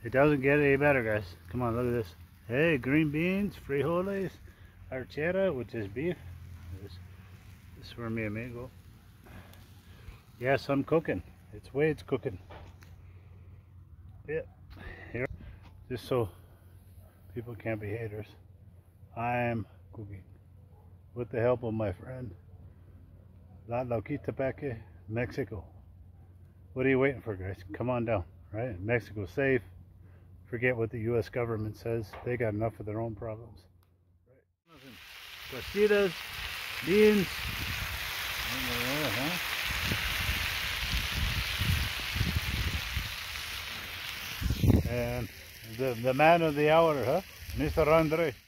It doesn't get any better, guys. Come on, look at this. Hey, green beans, frijoles, archera, which is beef. This is for mi amigo. Yes, I'm cooking. It's Wade's cooking. Yeah. Here, just so people can't be haters, I'm cooking with the help of my friend La Loquitapeque, Mexico. What are you waiting for, guys? Come on down, right? Mexico's safe. Forget what the U.S. government says. They got enough of their own problems. Right. Cositas, beans. And the man of the hour, huh? Mr. Andre.